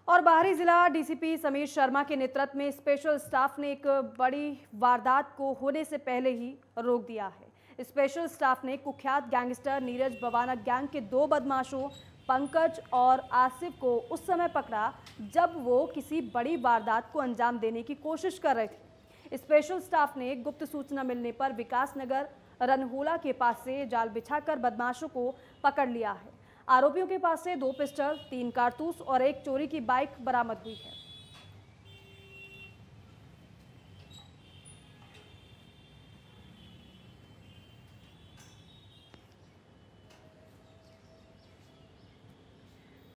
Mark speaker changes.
Speaker 1: और बाहरी जिला डीसीपी समीर शर्मा के नेतृत्व में स्पेशल स्टाफ ने एक बड़ी वारदात को होने से पहले ही रोक दिया है। स्पेशल स्टाफ ने कुख्यात गैंगस्टर नीरज बवाना गैंग के 2 बदमाशों पंकज और आसिफ को उस समय पकड़ा जब वो किसी बड़ी वारदात को अंजाम देने की कोशिश कर रहे थे। स्पेशल स्टाफ ने गुप्त सूचना मिलने पर विकास नगर रनहोला के पास से जाल बिछाकर बदमाशों को पकड़ लिया है। आरोपियों के पास से 2 पिस्टल, 3 कारतूस और एक चोरी की बाइक बरामद हुई है।